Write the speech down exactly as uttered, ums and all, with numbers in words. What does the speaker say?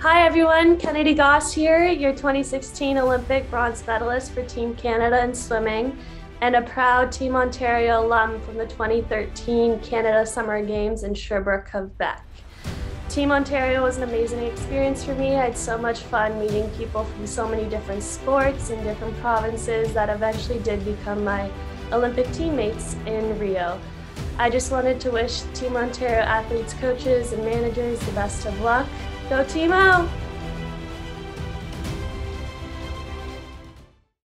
Hi everyone, Kennedy Goss here, your twenty sixteen Olympic bronze medalist for Team Canada in swimming, and a proud Team Ontario alum from the twenty thirteen Canada Summer Games in Sherbrooke, Quebec. Team Ontario was an amazing experience for me. I had so much fun meeting people from so many different sports and different provinces that eventually did become my Olympic teammates in Rio. I just wanted to wish Team Ontario athletes, coaches, and managers the best of luck. Go Team O!